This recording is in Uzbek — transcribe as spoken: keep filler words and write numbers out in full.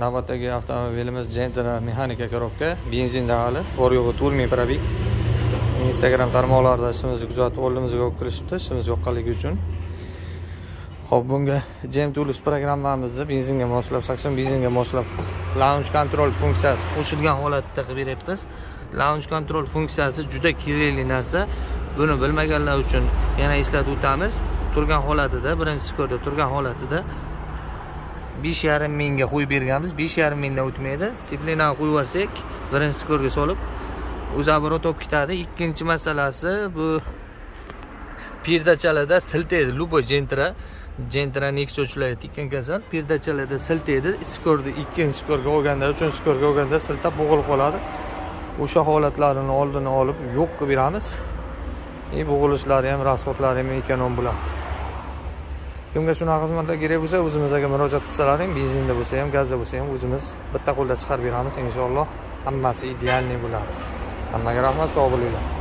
navbatdagi avtomobilimiz Gentra mexanika korobka, benzinda hali, bor yo'g'i to'rt ming probeg. Instagram tarmoqlarida ishimizni kuzatib, oldimizga olib kirishibdi, ishimiz yoqqanligi uchun. Xo'p, bunga Gem Tools programmamizni benzinga moslab, sakson benzinga moslab launch control funksiyasi qo'shilgan holatda qilib beryapmiz. Launch control funksiyasi juda kerakli narsa. Buni bilmaganlar uchun yana eslatib o'tamiz. Turgan holatida, birinchi skorda turgan holatida besh yarim mingga qo'yib berganmiz. besh yarim mingdan o'tmaydi. Disiplinani qo'yib yuborsak, birinchi skorga solib o'zabirot olib ketadi. Ikkinchi masalasi bu pirdachalada siltaydi. Lubo Gentra, Gentra Nexo ishlaydi ekan kasal. Pirdachalarda siltaydi. Skorni ikkinchi skorga olganda, uchinchi skorga olganda siltab bo'g'ilib qoladi. O'sha holatlarini oldini olib yo'q qilib beramiz. E bo'g'ilishlari ham, rasxodlari ham ekonom bo'ladi. Kimga shunaqa xizmatlar kerak bo'lsa, o'zimizga murojaat qilsalaring, benzinda bo'lsa ham, gazda bo'lsa ham o'zimiz bitta qo'lda chiqarib beramiz inshaalloh. Hammasi idealniy bo'ladi. Hammaga rahmat, sog' bo'linglar.